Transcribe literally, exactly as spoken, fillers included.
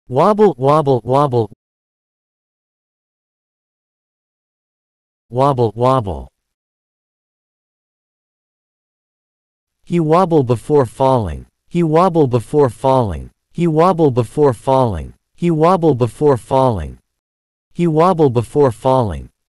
Wobble, wobble, wobble. Wobble, wobble. He wobbled before falling. He wobbled before falling. He wobbled before falling. He wobbled before falling. He wobbled before falling.